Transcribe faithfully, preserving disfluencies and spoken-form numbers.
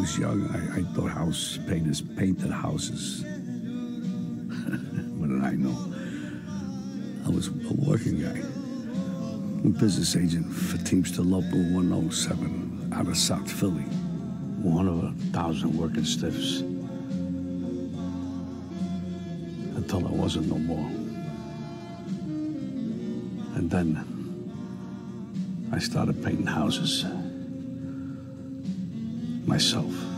was young, I, I thought house painters painted houses. What did I know? I was a working guy, a business agent for Teamster Local one oh seven out of South Philly. One of a thousand working stiffs. Until I wasn't no more. And then I started painting houses. Myself.